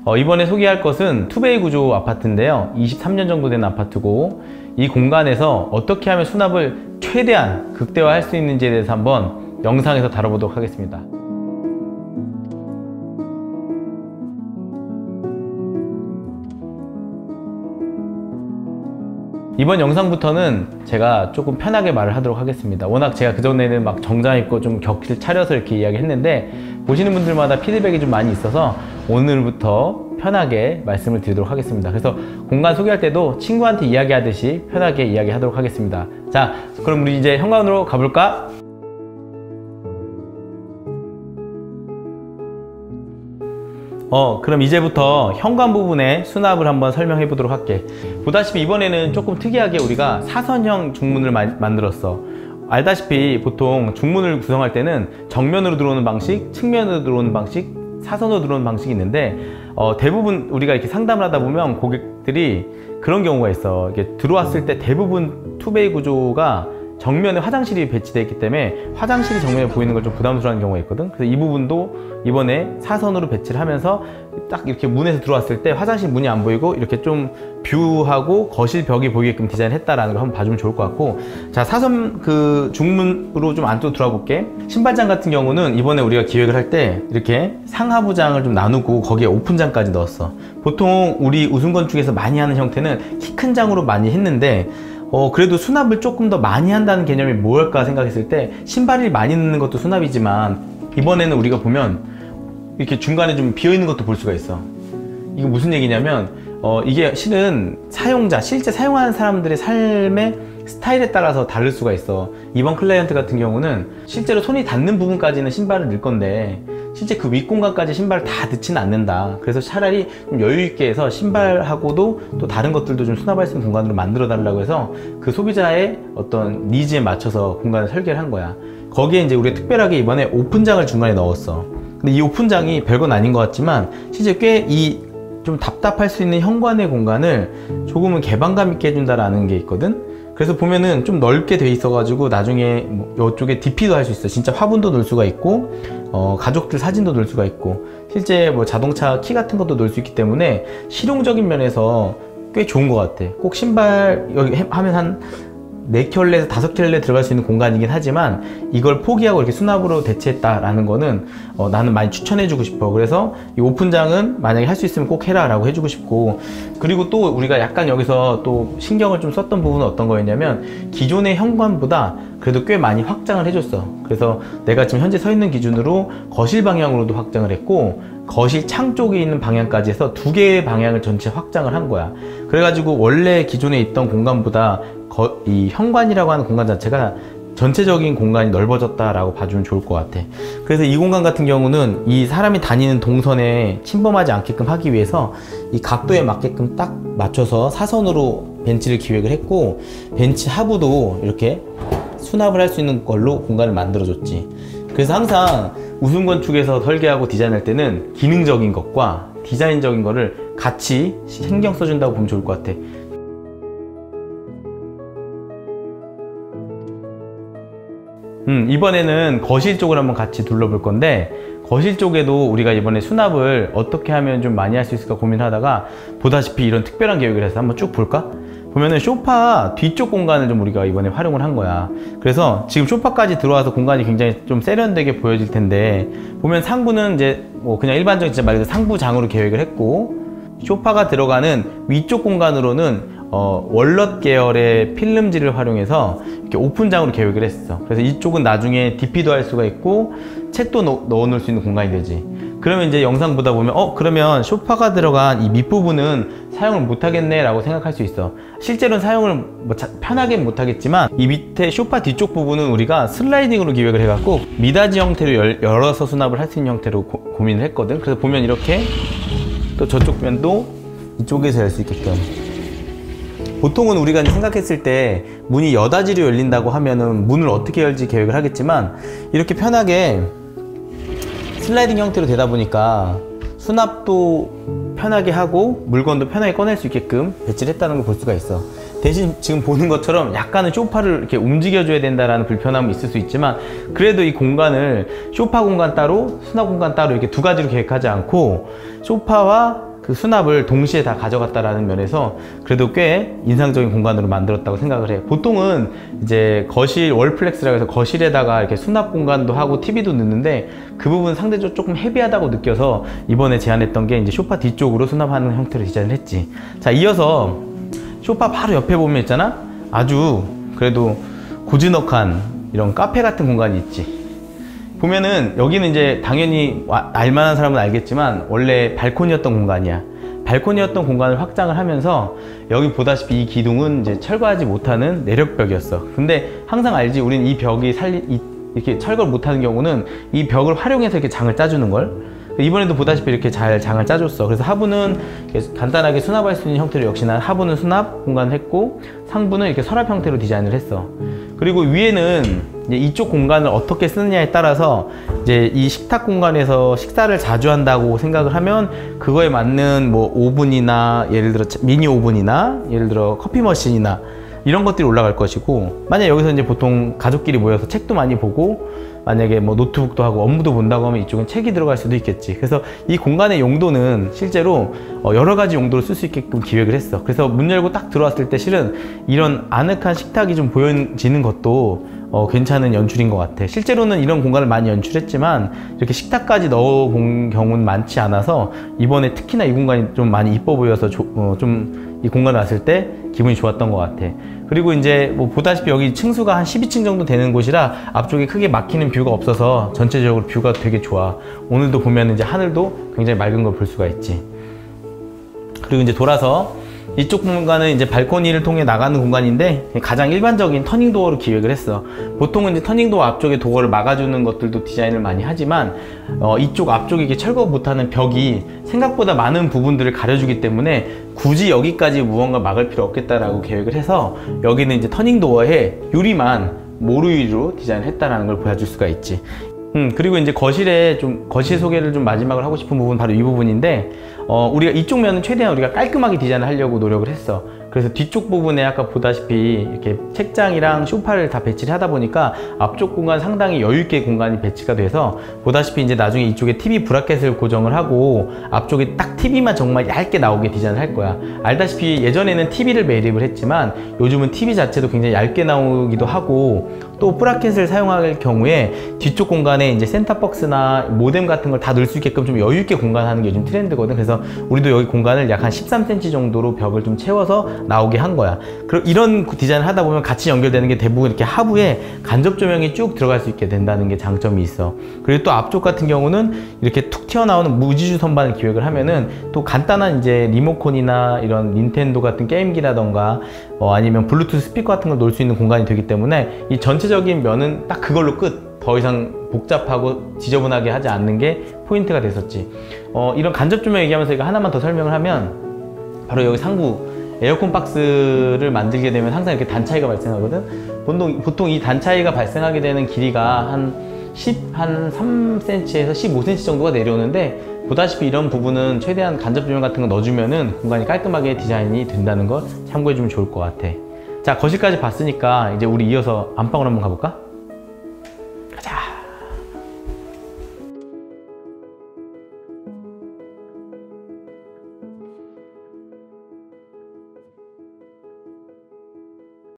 이번에 소개할 것은 투베이 구조 아파트인데요. 23년 정도 된 아파트고, 이 공간에서 어떻게 하면 수납을 최대한 극대화할 수 있는지에 대해서 한번 영상에서 다뤄보도록 하겠습니다. 이번 영상부터는 제가 조금 편하게 말을 하도록 하겠습니다. 워낙 제가 그전에는 막 정장 입고 좀 격실 차려서 이렇게 이야기했는데, 보시는 분들마다 피드백이 좀 많이 있어서 오늘부터 편하게 말씀을 드리도록 하겠습니다. 그래서 공간 소개할 때도 친구한테 이야기하듯이 편하게 이야기하도록 하겠습니다. 자, 그럼 우리 이제 현관으로 가볼까? 그럼 이제부터 현관 부분의 수납을 한번 설명해 보도록 할게. 보다시피 이번에는 조금 특이하게 우리가 사선형 중문을 만들었어. 알다시피 보통 중문을 구성할 때는 정면으로 들어오는 방식, 측면으로 들어오는 방식, 사선으로 들어오는 방식이 있는데, 대부분 우리가 이렇게 상담을 하다 보면 고객들이 그런 경우가 있어. 이게 들어왔을 때 대부분 투베이 구조가 정면에 화장실이 배치되어 있기 때문에 화장실이 정면에 보이는 걸 좀 부담스러워하는 경우가 있거든. 그래서 이 부분도 이번에 사선으로 배치를 하면서 딱 이렇게 문에서 들어왔을 때 화장실 문이 안 보이고 이렇게 좀 뷰하고 거실 벽이 보이게끔 디자인했다라는 걸 한번 봐주면 좋을 것 같고, 자, 사선 그 중문으로 좀 안쪽으로 들어가 볼게. 신발장 같은 경우는 이번에 우리가 기획을 할 때 이렇게 상하부장을 좀 나누고 거기에 오픈장까지 넣었어. 보통 우리 우승건축에서 많이 하는 형태는 키 큰 장으로 많이 했는데, 그래도 수납을 조금 더 많이 한다는 개념이 뭘까 생각했을 때 신발을 많이 넣는 것도 수납이지만, 이번에는 우리가 보면 이렇게 중간에 좀 비어있는 것도 볼 수가 있어. 이거 무슨 얘기냐면, 이게 실은 사용자, 실제 사용하는 사람들의 삶의 스타일에 따라서 다를 수가 있어. 이번 클라이언트 같은 경우는 실제로 손이 닿는 부분까지는 신발을 넣을 건데 실제 그 윗공간까지 신발을 다 넣지는 않는다. 그래서 차라리 좀 여유있게 해서 신발하고도 또 다른 것들도 좀 수납할 수 있는 공간으로 만들어 달라고 해서 그 소비자의 어떤 니즈에 맞춰서 공간을 설계를 한 거야. 거기에 이제 우리가 특별하게 이번에 오픈장을 중간에 넣었어. 근데 이 오픈장이 별건 아닌 것 같지만 실제 꽤 좀 답답할 수 있는 현관의 공간을 조금은 개방감 있게 해준다라는 게 있거든. 그래서 보면은 좀 넓게 돼 있어 가지고 나중에 이쪽에 DP도 할 수 있어. 진짜 화분도 넣을 수가 있고, 가족들 사진도 넣을 수가 있고, 실제 뭐 자동차 키 같은 것도 넣을 수 있기 때문에 실용적인 면에서 꽤 좋은 것 같아. 꼭 신발 여기 하면 한 4켤레에서 5켤레 들어갈 수 있는 공간이긴 하지만 이걸 포기하고 이렇게 수납으로 대체했다라는 거는 나는 많이 추천해주고 싶어. 그래서 이 오픈장은 만약에 할 수 있으면 꼭 해라 라고 해주고 싶고, 그리고 또 우리가 약간 여기서 또 신경을 좀 썼던 부분은 어떤 거였냐면, 기존의 현관보다 그래도 꽤 많이 확장을 해줬어. 그래서 내가 지금 현재 서 있는 기준으로 거실 방향으로도 확장을 했고, 거실 창 쪽에 있는 방향까지 해서 2개의 방향을 전체 확장을 한 거야. 그래가지고 원래 기존에 있던 공간보다 이 현관이라고 하는 공간 자체가 전체적인 공간이 넓어졌다라고 봐주면 좋을 것 같아. 그래서 이 공간 같은 경우는 이 사람이 다니는 동선에 침범하지 않게끔 하기 위해서 이 각도에 맞게끔 딱 맞춰서 사선으로 벤치를 기획을 했고, 벤치 하부도 이렇게 수납을 할 수 있는 걸로 공간을 만들어줬지. 그래서 항상 우승건축에서 설계하고 디자인할 때는 기능적인 것과 디자인적인 거를 같이 신경 써준다고 보면 좋을 것 같아. 이번에는 거실 쪽을 한번 같이 둘러볼 건데, 거실 쪽에도 우리가 이번에 수납을 어떻게 하면 좀 많이 할 수 있을까 고민하다가 보다시피 이런 특별한 계획을 해서 한번 쭉 볼까? 보면은 소파 뒤쪽 공간을 좀 우리가 이번에 활용을 한 거야. 그래서 지금 소파까지 들어와서 공간이 굉장히 좀 세련되게 보여질 텐데, 보면 상부는 이제 뭐 그냥 일반적인 진짜 말 그대로 상부장으로 계획을 했고, 소파가 들어가는 위쪽 공간으로는 월넛 계열의 필름지를 활용해서 이렇게 오픈장으로 계획을 했어. 그래서 이쪽은 나중에 DP도 할 수가 있고 책도 넣어 놓을 수 있는 공간이 되지. 그러면 이제 영상 보다 보면 그러면 소파가 들어간 이 밑부분은 사용을 못 하겠네 라고 생각할 수 있어. 실제로는 사용을 편하게 못 하겠지만, 이 밑에 소파 뒤쪽 부분은 우리가 슬라이딩으로 기획을 해갖고 미닫이 형태로 열어서 수납을 할 수 있는 형태로 고민을 했거든. 그래서 보면 이렇게 또 저쪽 면도 이쪽에서 열 수 있게끔. 보통은 우리가 생각했을 때 문이 여닫이로 열린다고 하면은 문을 어떻게 열지 계획을 하겠지만, 이렇게 편하게 슬라이딩 형태로 되다 보니까 수납도 편하게 하고 물건도 편하게 꺼낼 수 있게끔 배치를 했다는 걸 볼 수가 있어. 대신 지금 보는 것처럼 약간은 소파를 이렇게 움직여줘야 된다라는 불편함이 있을 수 있지만, 그래도 이 공간을 소파 공간 따로 수납 공간 따로 이렇게 두 가지로 계획하지 않고 소파와 그 수납을 동시에 다 가져갔다라는 면에서 그래도 꽤 인상적인 공간으로 만들었다고 생각을 해. 보통은 이제 거실 월플렉스라고 해서 거실에다가 이렇게 수납 공간도 하고 TV도 넣는데 그 부분 상대적으로 조금 헤비하다고 느껴서 이번에 제안했던 게 이제 소파 뒤쪽으로 수납하는 형태로 디자인을 했지. 자, 이어서 소파 바로 옆에 보면 있잖아? 아주 그래도 고즈넉한 이런 카페 같은 공간이 있지. 보면은 여기는 이제 당연히 알만한 사람은 알겠지만 원래 발코니였던 공간이야. 발코니였던 공간을 확장을 하면서 여기 보다시피 이 기둥은 이제 철거하지 못하는 내력벽이었어. 근데 항상 알지, 우린 이 벽이 이렇게 철거를 못하는 경우는 이 벽을 활용해서 이렇게 장을 짜주는 걸. 이번에도 보다시피 이렇게 잘 장을 짜줬어. 그래서 하부는 간단하게 수납할 수 있는 형태로 역시나 하부는 수납 공간을 했고 상부는 이렇게 서랍 형태로 디자인을 했어. 그리고 위에는 이제 이쪽 공간을 어떻게 쓰느냐에 따라서 이제 이 식탁 공간에서 식사를 자주 한다고 생각을 하면 그거에 맞는 뭐 오븐이나 예를 들어 미니 오븐이나 예를 들어 커피 머신이나 이런 것들이 올라갈 것이고, 만약 여기서 이제 보통 가족끼리 모여서 책도 많이 보고 만약에 뭐 노트북도 하고 업무도 본다고 하면 이쪽은 책이 들어갈 수도 있겠지. 그래서 이 공간의 용도는 실제로 여러 가지 용도로 쓸 수 있게끔 기획을 했어. 그래서 문 열고 딱 들어왔을 때 실은 이런 아늑한 식탁이 좀 보여지는 것도 괜찮은 연출인 것 같아. 실제로는 이런 공간을 많이 연출했지만 이렇게 식탁까지 넣어본 경우는 많지 않아서 이번에 특히나 이 공간이 좀 많이 이뻐 보여서 좀 이 공간에 왔을 때 기분이 좋았던 것 같아. 그리고 이제 뭐 보다시피 여기 층수가 한 12층 정도 되는 곳이라 앞쪽에 크게 막히는 뷰가 없어서 전체적으로 뷰가 되게 좋아. 오늘도 보면 이제 하늘도 굉장히 맑은 걸 볼 수가 있지. 그리고 이제 돌아서 이쪽 공간은 이제 발코니를 통해 나가는 공간인데 가장 일반적인 터닝 도어로 기획을 했어. 보통은 이제 터닝 도어 앞쪽에 도어를 막아주는 것들도 디자인을 많이 하지만 이쪽 앞쪽에 이렇게 철거 못하는 벽이 생각보다 많은 부분들을 가려주기 때문에 굳이 여기까지 무언가 막을 필요 없겠다라고 계획을 해서 여기는 이제 터닝 도어에 유리만 모루유리로 디자인을 했다라는 걸 보여줄 수가 있지. 그리고 이제 거실 소개를 좀 마지막으로 하고 싶은 부분 바로 이 부분인데, 우리가 이쪽 면은 최대한 우리가 깔끔하게 디자인을 하려고 노력을 했어. 그래서 뒤쪽 부분에 아까 보다시피 이렇게 책장이랑 소파를 다 배치를 하다 보니까 앞쪽 공간 상당히 여유있게 공간이 배치가 돼서 보다시피 이제 나중에 이쪽에 TV 브라켓을 고정을 하고 앞쪽에 딱 TV만 정말 얇게 나오게 디자인을 할 거야. 알다시피 예전에는 TV를 매립을 했지만 요즘은 TV 자체도 굉장히 얇게 나오기도 하고, 또 브라켓을 사용할 경우에 뒤쪽 공간에 이제 센터박스나 모뎀 같은 걸 다 넣을 수 있게끔 좀 여유있게 공간하는 게 요즘 트렌드거든. 그래서 우리도 여기 공간을 약 한 13cm 정도로 벽을 좀 채워서 나오게 한 거야. 그리고 이런 디자인을 하다 보면 같이 연결되는 게 대부분 이렇게 하부에 간접 조명이 쭉 들어갈 수 있게 된다는 게 장점이 있어. 그리고 또 앞쪽 같은 경우는 이렇게 툭 튀어나오는 무지주 선반을 기획을 하면은 또 간단한 이제 리모컨이나 이런 닌텐도 같은 게임기라던가 아니면 블루투스 스피커 같은 걸 놓을 수 있는 공간이 되기 때문에 이 전체적인 면은 딱 그걸로 끝. 더 이상 복잡하고 지저분하게 하지 않는 게 포인트가 됐었지. 이런 간접 조명 얘기하면서 이거 하나만 더 설명을 하면 바로 여기 상부 에어컨 박스를 만들게 되면 항상 이렇게 단 차이가 발생하거든. 보통 이 단 차이가 발생하게 되는 길이가 한 3cm에서 15cm 정도가 내려오는데, 보다시피 이런 부분은 최대한 간접 조명 같은 거 넣어주면은 공간이 깔끔하게 디자인이 된다는 걸 참고해주면 좋을 것 같아. 자, 거실까지 봤으니까 이제 우리 이어서 안방으로 한번 가볼까?